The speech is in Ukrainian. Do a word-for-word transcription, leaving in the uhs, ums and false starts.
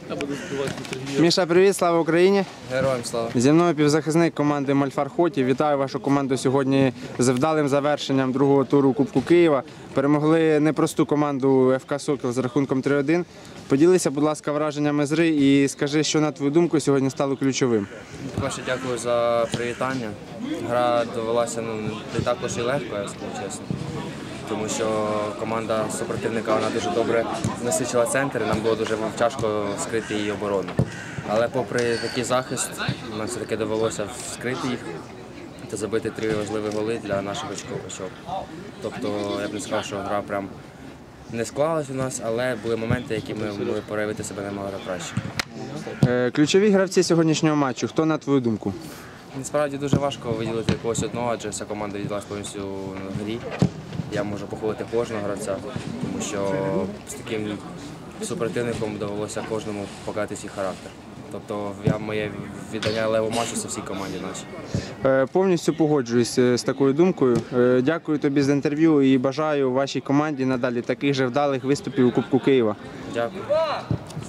Міша, привіт, слава Україні! Героям слава! Зі мною півзахисник команди Мольфар Хотів. Вітаю вашу команду сьогодні з вдалим завершенням другого туру Кубку Києва. Перемогли непросту команду еф ка «Сокіл» з рахунком три один. Поділися, будь ласка, враженнями з гри і скажи, що, на твою думку, сьогодні стало ключовим. По-перше, дякую за привітання. Гра довелася ну, не також і легко, я скажу чесно. Тому що команда супротивника вона дуже добре насичила центр, і нам було дуже тяжко скрити її оборону. Але попри такий захист, нам все-таки довелося вскрити їх та забити три важливі голи для наших очок. Тобто я б не сказав, що гра прям не склалась у нас, але були моменти, які ми могли проявити себе набагато краще. Ключові гравці сьогоднішнього матчу, хто, на твою думку? Насправді дуже важко виділити якогось одного, адже вся команда віддалась повністю на грі. Я можу похвалити кожного гравця, тому що з таким супротивником довелося кожному показати свій характер. Тобто я моє віддання левого матчу це всій команді нашій. Повністю погоджуюсь з такою думкою. Дякую тобі за інтерв'ю і бажаю вашій команді надалі таких же вдалих виступів у Кубку Києва. Дякую.